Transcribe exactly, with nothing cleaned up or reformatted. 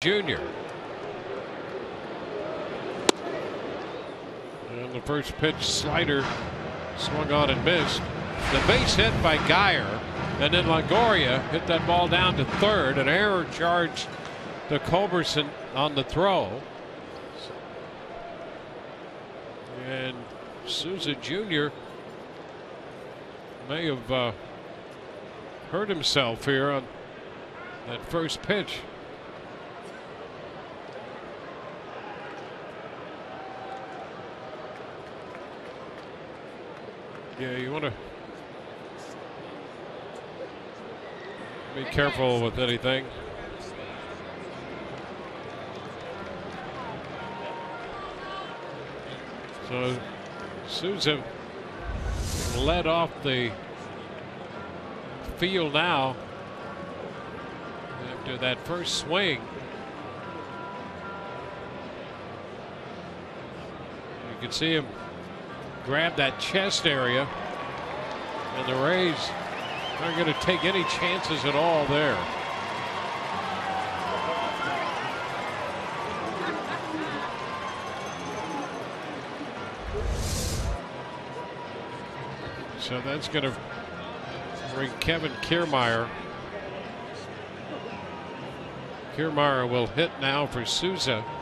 Junior And the first pitch slider swung on and missed. The base hit by Geyer, and then Longoria hit that ball down to third. An error charge to Culberson on the throw. And Souza Junior may have uh, hurt himself here on that first pitch. Yeah, you want to be careful with anything. So Souza led off the field now after that first swing. You can see him grab that chest area, and the Rays aren't going to take any chances at all there. So that's going to bring Kevin Kiermaier. Kiermaier will hit now for Souza.